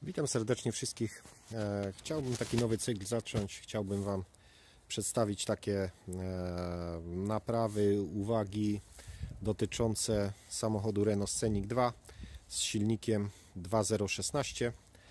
Witam serdecznie wszystkich. Chciałbym taki nowy cykl zacząć. Chciałbym Wam przedstawić takie naprawy, uwagi dotyczące samochodu Renault Scenic 2 z silnikiem 2.016.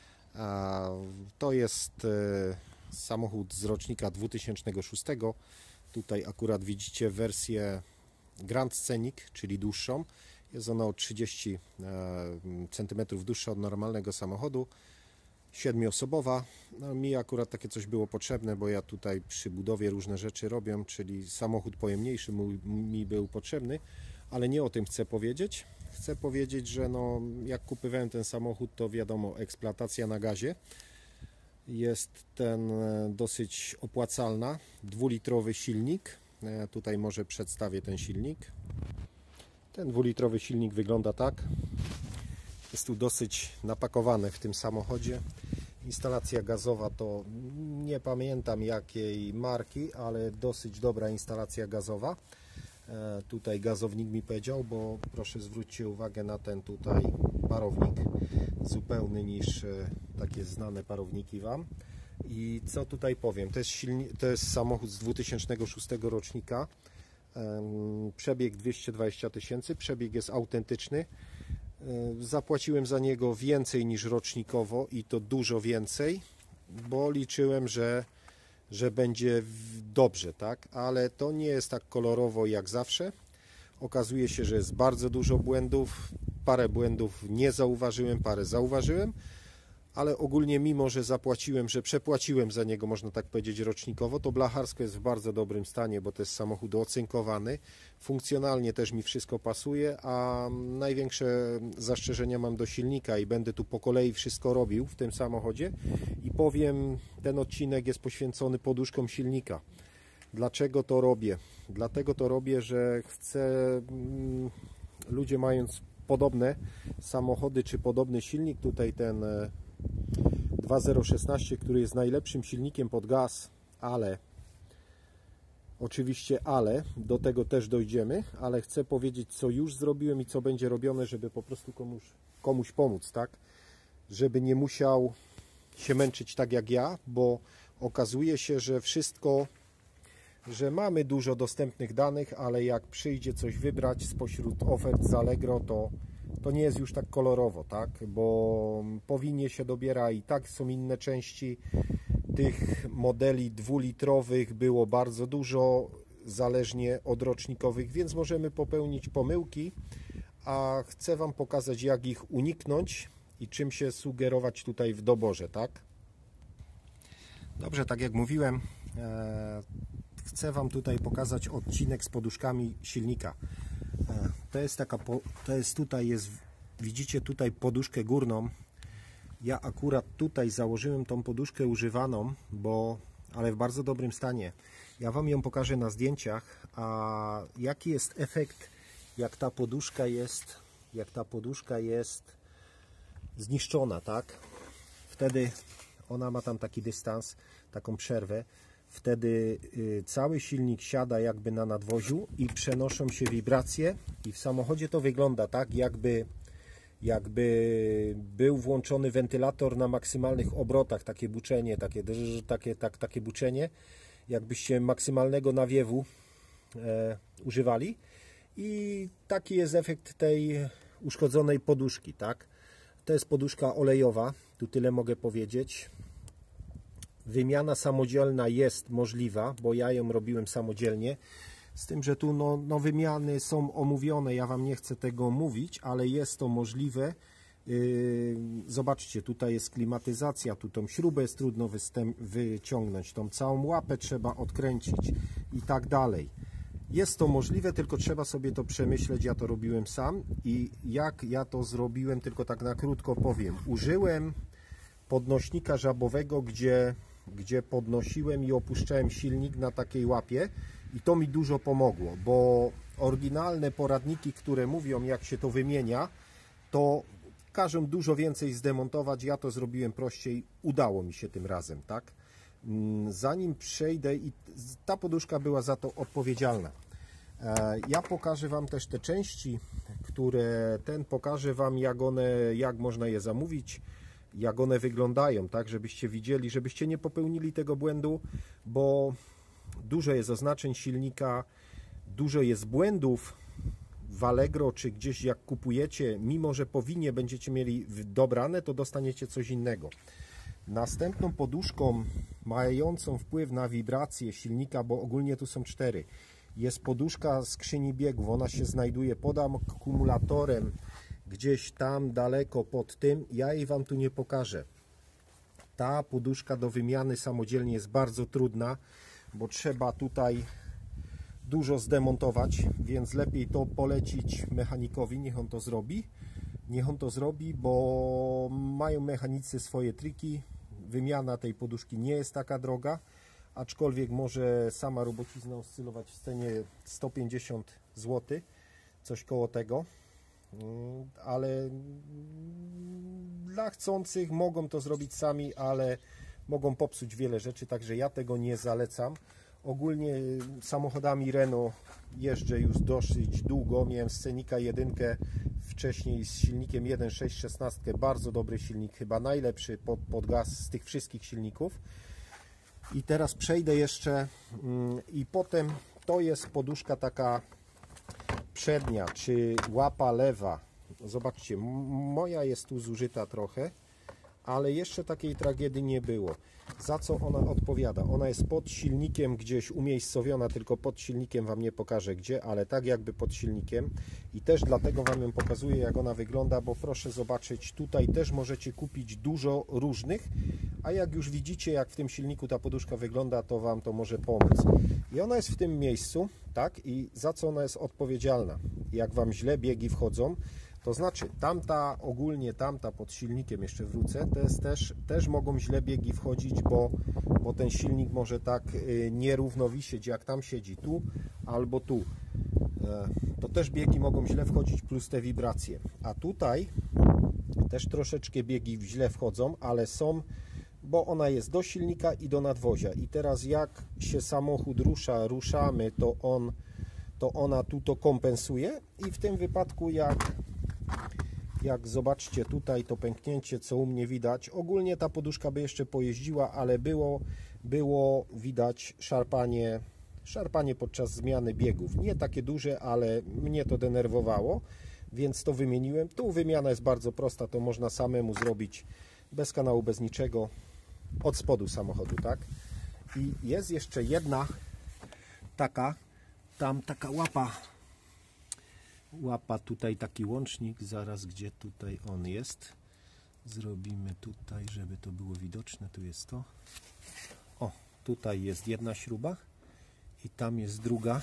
To jest samochód z rocznika 2006. Tutaj akurat widzicie wersję Grand Scenic, czyli dłuższą. Jest ona o 30 cm dłuższa od normalnego samochodu, 7-osobowa. No, mi akurat takie coś było potrzebne, bo ja tutaj przy budowie różne rzeczy robię, czyli samochód pojemniejszy mi był potrzebny, ale nie o tym chcę powiedzieć. Chcę powiedzieć, że no, jak kupowałem ten samochód, to wiadomo, eksploatacja na gazie jest ten dosyć opłacalna. 2-litrowy silnik. Tutaj może przedstawię ten silnik. Ten 2-litrowy silnik wygląda tak. Jest tu dosyć napakowane w tym samochodzie. Instalacja gazowa to nie pamiętam jakiej marki, ale dosyć dobra instalacja gazowa. Tutaj gazownik mi powiedział, bo proszę zwróćcie uwagę na ten tutaj parownik. Zupełny niż takie znane parowniki Wam. I co tutaj powiem? To jest samochód z 2006 rocznika. Przebieg 220 000, przebieg jest autentyczny. Zapłaciłem za niego więcej niż rocznikowo i to dużo więcej, bo liczyłem, że będzie dobrze, tak? Ale to nie jest tak kolorowo jak zawsze. Okazuje się, że jest bardzo dużo błędów. Parę błędów nie zauważyłem, parę zauważyłem, ale ogólnie mimo, że przepłaciłem za niego, można tak powiedzieć, rocznikowo, to blacharsko jest w bardzo dobrym stanie, bo to jest samochód ocynkowany. Funkcjonalnie też mi wszystko pasuje, a największe zastrzeżenia mam do silnika i będę tu po kolei wszystko robił w tym samochodzie i powiem, ten odcinek jest poświęcony poduszkom silnika. Dlaczego to robię? Dlatego to robię, że chcę, ludzie mając podobne samochody czy podobny silnik, tutaj ten 2.016, który jest najlepszym silnikiem pod gaz, ale oczywiście do tego też dojdziemy, ale chcę powiedzieć, co już zrobiłem i co będzie robione, żeby po prostu komuś pomóc, tak? Żeby nie musiał się męczyć tak jak ja, bo okazuje się, że mamy dużo dostępnych danych, ale jak przyjdzie coś wybrać spośród ofert z Allegro, to nie jest już tak kolorowo, tak? Bo powinnie się dobiera i tak są inne części. Tych modeli 2-litrowych było bardzo dużo, zależnie od rocznikowych, więc możemy popełnić pomyłki, a chcę Wam pokazać, jak ich uniknąć i czym się sugerować tutaj w doborze, tak? Dobrze, tak jak mówiłem, chcę Wam tutaj pokazać odcinek z poduszkami silnika. Widzicie tutaj poduszkę górną. Ja akurat tutaj założyłem tą poduszkę używaną, ale w bardzo dobrym stanie. Ja Wam ją pokażę na zdjęciach, a jaki jest efekt, jak ta poduszka jest zniszczona, tak? Wtedy ona ma tam taki dystans, taką przerwę. Wtedy cały silnik siada jakby na nadwoziu i przenoszą się wibracje i w samochodzie to wygląda tak, jakby był włączony wentylator na maksymalnych obrotach, takie buczenie, takie buczenie, jakbyście maksymalnego nawiewu używali i taki jest efekt tej uszkodzonej poduszki, tak? To jest poduszka olejowa, tu tyle mogę powiedzieć. Wymiana samodzielna jest możliwa, bo ja ją robiłem samodzielnie, z tym, że tu wymiany są omówione, ja Wam nie chcę tego mówić, ale jest to możliwe. Zobaczcie, tutaj jest klimatyzacja, tu tą śrubę jest trudno wyciągnąć, tą całą łapę trzeba odkręcić i tak dalej. Jest to możliwe, tylko trzeba sobie to przemyśleć, ja to robiłem sam i jak ja to zrobiłem, tylko tak na krótko powiem. Użyłem podnośnika żabowego, gdzie podnosiłem i opuszczałem silnik na takiej łapie i to mi dużo pomogło, bo oryginalne poradniki, które mówią, jak się to wymienia, to każą dużo więcej zdemontować. Ja to zrobiłem prościej, udało mi się tym razem, tak? Zanim przejdę, i ta poduszka była za to odpowiedzialna. Ja pokażę Wam też te części, pokażę Wam, jak można je zamówić. jak one wyglądają, tak, żebyście widzieli, żebyście nie popełnili tego błędu, bo dużo jest oznaczeń silnika, dużo jest błędów w Allegro, czy gdzieś jak kupujecie, mimo że powinnie będziecie mieli dobrane, to dostaniecie coś innego. Następną poduszką mającą wpływ na wibrację silnika, bo ogólnie tu są 4, jest poduszka skrzyni biegów. Ona się znajduje pod akumulatorem, gdzieś tam daleko pod tym. Ja jej Wam tu nie pokażę. Ta poduszka do wymiany samodzielnie jest bardzo trudna, bo trzeba tutaj dużo zdemontować, więc lepiej to polecić mechanikowi, niech on to zrobi. Niech on to zrobi, bo mają mechanicy swoje triki. Wymiana tej poduszki nie jest taka droga, aczkolwiek może sama robocizna oscylować w cenie 150 zł, coś koło tego, ale dla chcących mogą to zrobić sami, ale mogą popsuć wiele rzeczy, także ja tego nie zalecam. Ogólnie samochodami Renault jeżdżę już dosyć długo. Miałem Scenica 1 wcześniej z silnikiem 1.6 16, bardzo dobry silnik, chyba najlepszy pod gaz z tych wszystkich silników. I teraz przejdę jeszcze i potem to jest poduszka taka przednia, czy łapa lewa. Zobaczcie, moja jest tu zużyta trochę, ale jeszcze takiej tragedii nie było. Za co ona odpowiada? Ona jest pod silnikiem gdzieś umiejscowiona, tylko pod silnikiem Wam nie pokażę gdzie, ale tak jakby pod silnikiem. I też dlatego Wam ją pokazuję, jak ona wygląda, bo proszę zobaczyć, tutaj też możecie kupić dużo różnych, a jak już widzicie, jak w tym silniku ta poduszka wygląda, to Wam to może pomóc. I ona jest w tym miejscu, tak? I za co ona jest odpowiedzialna? Jak Wam źle biegi wchodzą, to znaczy tamta, ogólnie tamta pod silnikiem, jeszcze wrócę, to jest też mogą źle biegi wchodzić, bo ten silnik może tak nierówno wisieć, jak tam siedzi, tu albo tu. To też biegi mogą źle wchodzić, plus te wibracje. A tutaj też troszeczkę biegi źle wchodzą, ale są, bo ona jest do silnika i do nadwozia. I teraz jak się samochód rusza, ruszamy, to ona tu to kompensuje i w tym wypadku jak zobaczcie tutaj to pęknięcie, co u mnie widać, ogólnie ta poduszka by jeszcze pojeździła, ale było widać szarpanie podczas zmiany biegów. Nie takie duże, ale mnie to denerwowało, więc to wymieniłem. Tu wymiana jest bardzo prosta, to można samemu zrobić bez kanału, bez niczego, od spodu samochodu, tak? I jest jeszcze jedna taka łapa, tutaj taki łącznik, zaraz gdzie tutaj on jest, zrobimy tutaj, żeby to było widoczne, tu jest to, o, tutaj jest jedna śruba i tam jest druga,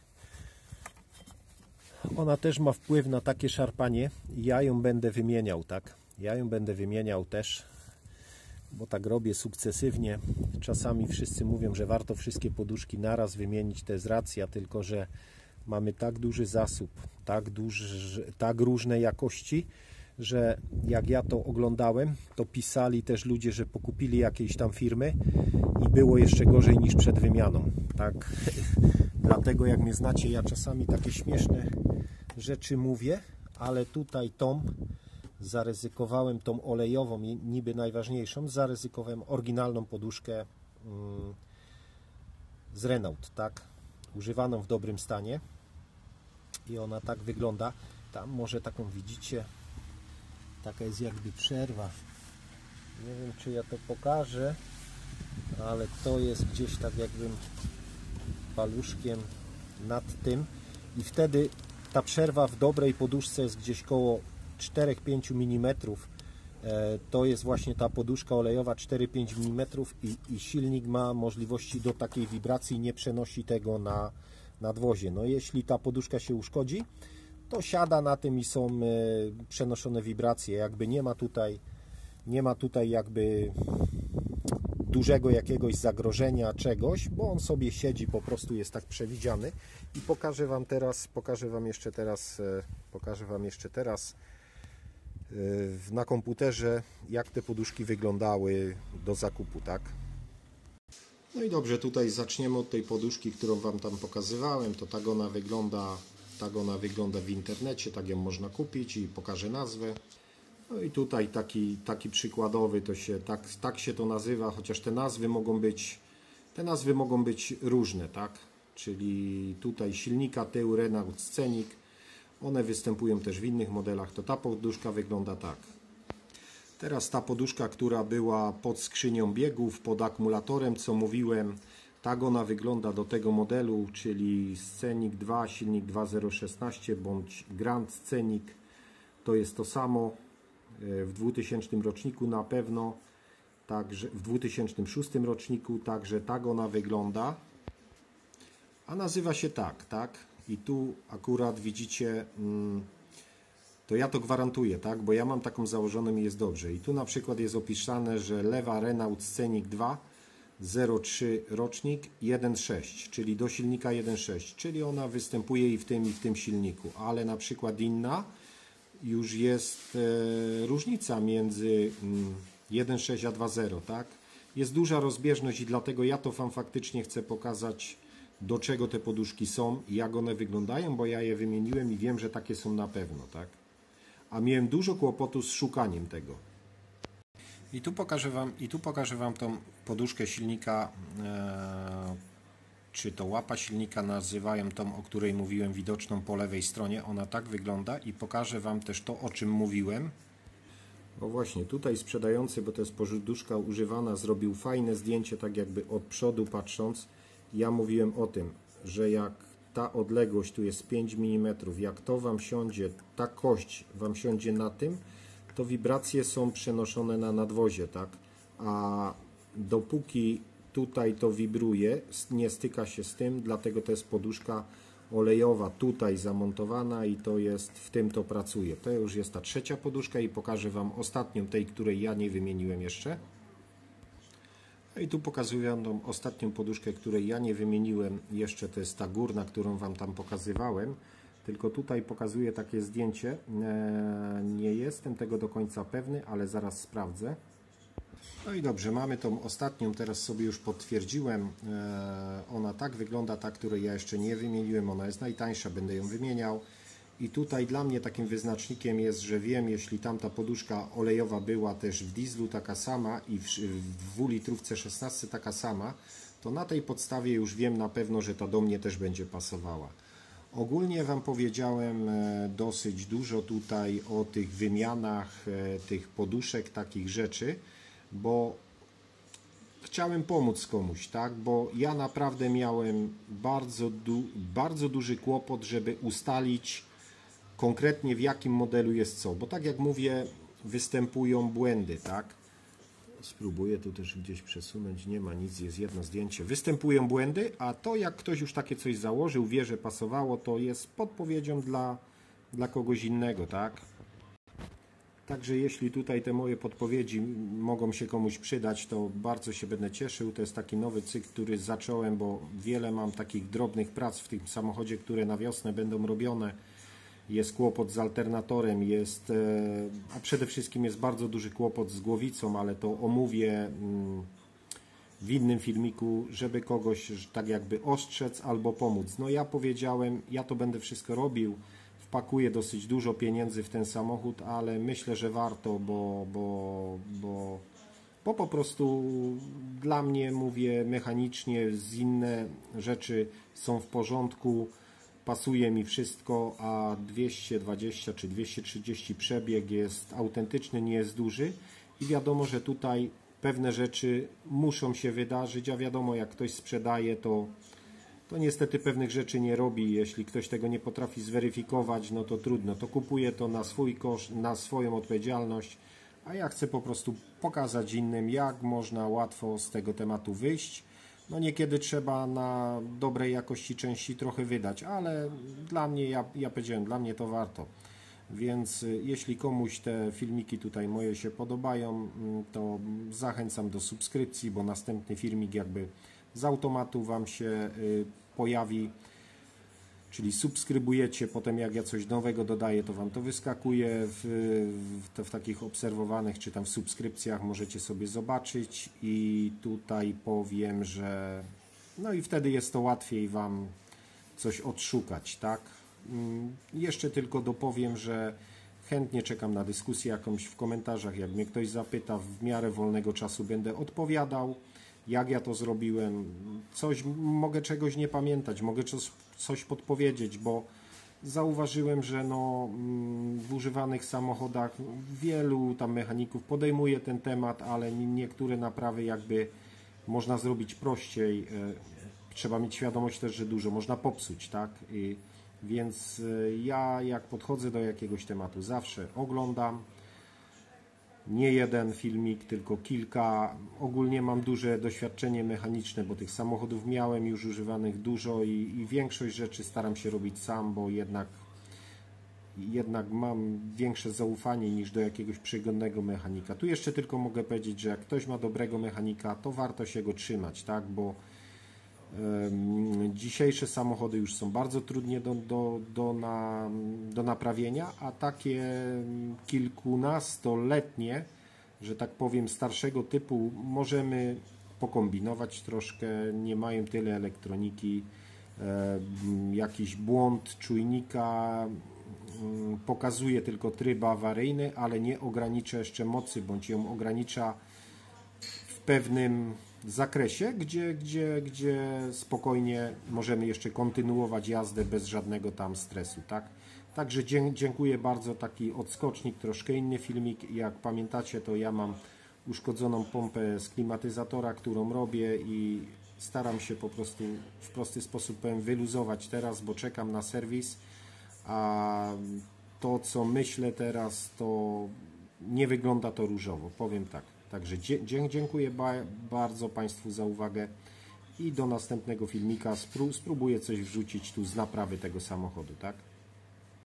ona też ma wpływ na takie szarpanie, ja ją będę wymieniał, tak, ja ją będę wymieniał też, bo tak robię sukcesywnie. Czasami wszyscy mówią, że warto wszystkie poduszki naraz wymienić, to jest racja, tylko że mamy tak duży zasób, tak różne jakości, że jak ja to oglądałem, to pisali też ludzie, że pokupili jakiejś tam firmy i było jeszcze gorzej niż przed wymianą. Tak, dlatego jak mnie znacie, ja czasami takie śmieszne rzeczy mówię, ale tutaj zaryzykowałem tą olejową, niby najważniejszą, zaryzykowałem oryginalną poduszkę z Renault, tak, używaną w dobrym stanie i ona tak wygląda. Tam może taką widzicie, taka jest jakby przerwa, nie wiem czy ja to pokażę, ale to jest gdzieś tak jakbym paluszkiem nad tym i wtedy ta przerwa w dobrej poduszce jest gdzieś koło 4-5 mm. To jest właśnie ta poduszka olejowa 4-5 mm i silnik ma możliwości do takiej wibracji, nie przenosi tego na nadwozie. No jeśli ta poduszka się uszkodzi, to siada na tym i są przenoszone wibracje. Jakby nie ma tutaj jakby dużego jakiegoś zagrożenia czegoś, bo on sobie siedzi, po prostu jest tak przewidziany i pokażę Wam jeszcze teraz na komputerze, jak te poduszki wyglądały do zakupu, tak? No i dobrze, tutaj zaczniemy od tej poduszki, którą Wam tam pokazywałem. To tak ona wygląda w internecie, tak ją można kupić i pokażę nazwę. No i tutaj taki przykładowy, to się tak się to nazywa, chociaż te nazwy mogą być różne, tak? Czyli tutaj silnika tył Renault Scenic, one występują też w innych modelach, to ta poduszka wygląda tak. Teraz ta poduszka, która była pod skrzynią biegów, pod akumulatorem, co mówiłem, tak ona wygląda do tego modelu, czyli Scenic 2, silnik 2.016 bądź Grand Scenic. To jest to samo w 2000 roczniku na pewno, także w 2006 roczniku, także tak ona wygląda. A nazywa się tak? I tu akurat widzicie, to ja to gwarantuję, tak? Bo ja mam taką założoną i jest dobrze. I tu na przykład jest opisane, że lewa Renault Scenic 2 03 rocznik 1.6, czyli do silnika 1.6, czyli ona występuje i w tym silniku, ale na przykład inna już jest różnica między 1.6 a 2.0, tak? Jest duża rozbieżność i dlatego ja to Wam faktycznie chcę pokazać, do czego te poduszki są i jak one wyglądają, bo ja je wymieniłem i wiem, że takie są na pewno, tak? A miałem dużo kłopotu z szukaniem tego. I tu pokażę Wam tą poduszkę silnika, czy to łapa silnika, nazywają tą, o której mówiłem, widoczną po lewej stronie. Ona tak wygląda i pokażę Wam też to, o czym mówiłem. O właśnie, tutaj sprzedający, bo to jest poduszka używana, zrobił fajne zdjęcie, tak jakby od przodu patrząc. Ja mówiłem o tym, że jak ta odległość tu jest 5 mm, jak to Wam siądzie, ta kość Wam siądzie na tym, to wibracje są przenoszone na nadwozie, tak? A dopóki tutaj to wibruje, nie styka się z tym, dlatego to jest poduszka olejowa tutaj zamontowana i to jest, w tym to pracuje. To już jest ta trzecia poduszka i pokażę Wam ostatnią, tej, której ja nie wymieniłem jeszcze. No i tu pokazuję tą ostatnią poduszkę, której ja nie wymieniłem jeszcze, to jest ta górna, którą Wam tam pokazywałem. Tylko tutaj pokazuję takie zdjęcie, nie jestem tego do końca pewny, ale zaraz sprawdzę. No i dobrze, mamy tą ostatnią, teraz sobie już potwierdziłem, ona tak wygląda, ta, której ja jeszcze nie wymieniłem, ona jest najtańsza, będę ją wymieniał. I tutaj dla mnie takim wyznacznikiem jest, że wiem, jeśli tamta poduszka olejowa była też w dieslu taka sama i w 2-litrówce 16 taka sama, to na tej podstawie już wiem na pewno, że ta do mnie też będzie pasowała. Ogólnie Wam powiedziałem dosyć dużo tutaj o tych wymianach, tych poduszek, takich rzeczy, bo chciałem pomóc komuś, tak? Bo ja naprawdę miałem bardzo duży kłopot, żeby ustalić konkretnie w jakim modelu jest co, bo tak jak mówię, występują błędy, tak? Spróbuję tu też gdzieś przesunąć, nie ma nic, jest jedno zdjęcie. Występują błędy, a to jak ktoś już takie coś założył, wie, że pasowało, to jest podpowiedzią dla kogoś innego, tak? Także jeśli tutaj te moje podpowiedzi mogą się komuś przydać, to bardzo się będę cieszył. To jest taki nowy cykl, który zacząłem, bo wiele mam takich drobnych prac w tym samochodzie, które na wiosnę będą robione. Jest kłopot z alternatorem, a przede wszystkim jest bardzo duży kłopot z głowicą, ale to omówię w innym filmiku, żeby kogoś tak jakby ostrzec albo pomóc. No ja powiedziałem, ja to będę wszystko robił, wpakuję dosyć dużo pieniędzy w ten samochód, ale myślę, że warto, bo po prostu dla mnie, mówię mechanicznie, inne rzeczy są w porządku. Pasuje mi wszystko, a 220 czy 230 przebieg jest autentyczny, nie jest duży i wiadomo, że tutaj pewne rzeczy muszą się wydarzyć, a wiadomo, jak ktoś sprzedaje, to niestety pewnych rzeczy nie robi. Jeśli ktoś tego nie potrafi zweryfikować, no to trudno, to kupuje to na swój koszt, na swoją odpowiedzialność, a ja chcę po prostu pokazać innym, jak można łatwo z tego tematu wyjść. No niekiedy trzeba na dobrej jakości części trochę wydać, ale dla mnie, ja powiedziałem, dla mnie to warto. Więc jeśli komuś te filmiki tutaj moje się podobają, to zachęcam do subskrypcji, bo następny filmik jakby z automatu Wam się pojawi. Czyli subskrybujecie, potem jak ja coś nowego dodaję, to Wam to wyskakuje w takich obserwowanych, czy tam w subskrypcjach możecie sobie zobaczyć i tutaj powiem, że no i wtedy jest to łatwiej Wam coś odszukać, tak? Jeszcze tylko dopowiem, że chętnie czekam na dyskusję jakąś w komentarzach. Jak mnie ktoś zapyta, w miarę wolnego czasu będę odpowiadał, jak ja to zrobiłem. Mogę czegoś nie pamiętać, mogę coś podpowiedzieć, bo zauważyłem, że w używanych samochodach wielu tam mechaników podejmuje ten temat, ale niektóre naprawy jakby można zrobić prościej. Trzeba mieć świadomość też, że dużo można popsuć, tak? Więc ja jak podchodzę do jakiegoś tematu, zawsze oglądam nie jeden filmik, tylko kilka. Ogólnie mam duże doświadczenie mechaniczne, bo tych samochodów miałem już używanych dużo i większość rzeczy staram się robić sam, bo jednak mam większe zaufanie niż do jakiegoś przeglądnego mechanika. Tu jeszcze tylko mogę powiedzieć, że jak ktoś ma dobrego mechanika, to warto się go trzymać, tak? Bo dzisiejsze samochody już są bardzo trudnie do naprawienia, a takie kilkunastoletnie, że tak powiem, starszego typu możemy pokombinować troszkę, nie mają tyle elektroniki, jakiś błąd czujnika pokazuje tylko tryb awaryjny, ale nie ogranicza jeszcze mocy, bądź ją ogranicza w pewnym zakresie, gdzie spokojnie możemy jeszcze kontynuować jazdę bez żadnego tam stresu, tak? Także dziękuję bardzo, taki odskocznik, troszkę inny filmik. Jak pamiętacie, to ja mam uszkodzoną pompę z klimatyzatora, którą robię i staram się po prostu w prosty sposób wyluzować teraz, bo czekam na serwis, a to co myślę teraz, to nie wygląda to różowo, powiem tak. Także dziękuję bardzo Państwu za uwagę i do następnego filmika spróbuję coś wrzucić tu z naprawy tego samochodu, tak?